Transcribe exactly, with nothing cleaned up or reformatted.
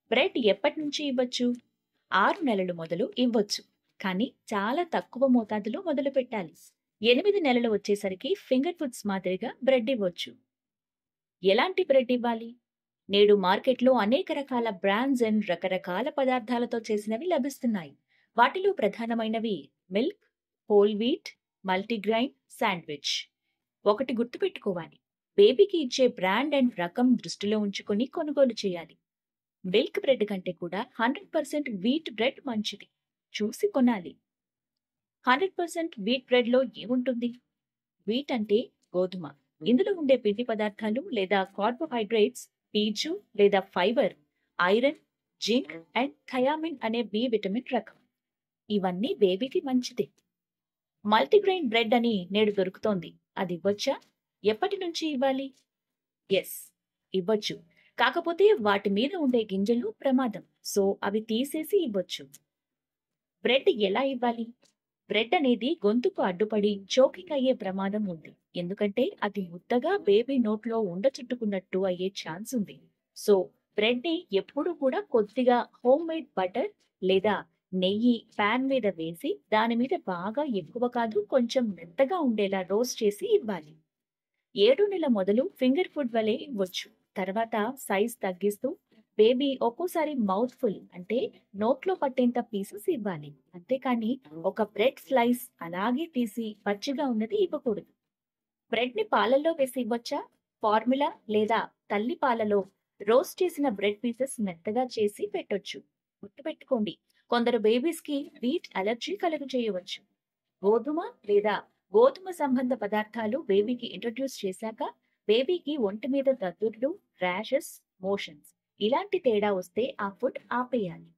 Bread ఎప్పటి నుంచి ఇవ్వచ్చు? ఆరు నెలలు మొదలు ఇవ్వచ్చు. కానీ చాలా తక్కువ మోతాదులో మొదలుపెట్టాలి. ఎనిమిది నెలలు వచ్చేసరికి ఫింగర్ ఫుడ్స్ మాదిరిగా బ్రెడ్ ఇవ్వచ్చు. ఎలాంటి బ్రెడ్ ఇవ్వాలి? నేడు మార్కెట్లో అనేక రకాల బ్రాండ్స్ అండ్ రకరకాల పదార్థాలతో చేసినవి లభిస్తున్నాయి. వాటిలో ప్రధానమైనవి milk, whole wheat, multigrain, sandwich. ఒకటి గుర్తుపెట్టుకోవాలి. బేబీకి ఇచ్చే బ్రాండ్ అండ్ రకం దృష్టిలో ఉంచుకొని కొనుగోలు చేయాలి. మిల్క్ బ్రెడ్ కంటే కూడా హండ్రెడ్ పర్సెంట్ వీట్ బ్రెడ్ మంచిది. చూసి కొనాలి. హండ్రెడ్ పర్సెంట్ వీట్ బ్రెడ్ లో ఏముంటుంది? వీట్ అంటే గోధుమ. ఇందులో ఉండే పిండి పదార్థాలు లేదా కార్బోహైడ్రేట్స్, పీచు లేదా fibre, iron, zinc and thiamine అనే బి విటమిన్ రకం. ఇవన్నీ బేబీకి మంచిది. మల్టీగ్రెయిన్ బ్రెడ్ అని నేడు దొరుకుతోంది. అది ఇవ్వచ్చా? ఎప్పటి నుంచి ఇవ్వాలి? ఎస్, ఇవ్వచ్చు. కాకపోతే వాటి మీద ఉండే గింజలు ప్రమాదం. సో అవి తీసేసి ఇవ్వచ్చు. బ్రెడ్ ఎలా ఇవ్వాలి? బ్రెడ్ అనేది గొంతుకు అడ్డుపడి చోకింగ్ అయ్యే ప్రమాదం ఉంది. ఎందుకంటే అది ముద్దగా బేబీ నోట్లో ఉండ చుట్టుకున్నట్టు అయ్యే ఛాన్స్ ఉంది. సో బ్రెడ్ ని ఎప్పుడు కూడా కొద్దిగా హోమ్ మేడ్ బటర్ లేదా నెయ్యి పాన్ మీద వేసి దాని మీద బాగా ఎక్కువ కాదు కొంచెం మెత్తగా ఉండేలా రోస్ట్ చేసి ఇవ్వాలి. ఏడు నెల మొదలు ఫింగర్ ఫుడ్ వలె ఇవ్వచ్చు. తర్వాత సైజ్ తగ్గిస్తూ బేబీ ఒక్కోసారి మౌత్ ఫుల్ అంటే నోట్లో పట్టేంత పీసెస్ ఇవ్వాలి. అంతేకాని ఒక బ్రెడ్ స్లైస్ అలాగే తీసి పచ్చిగా ఉన్నది ఇవ్వకూడదు. బ్రెడ్ ని పాలల్లో వేసి ఇవ్వచ్చా? ఫార్ములా లేదా తల్లి పాలలో రోస్ట్ చేసిన బ్రెడ్ పీసెస్ మెత్తగా చేసి పెట్టొచ్చు. గుర్తుపెట్టుకోండి, కొందరు బేబీస్ కి వీట్ అలర్జీ కలుగు చేయవచ్చు. గోధుమ లేదా గోధుమ సంబంధ పదార్థాలు బేబీకి ఇంట్రడ్యూస్ చేశాక బేబీకి ఒంటి మీద దద్దుర్లు, ర్యాషెస్, మోషన్స్ ఇలాంటి తేడా వస్తే ఆ ఫుడ్ ఆపేయాలి.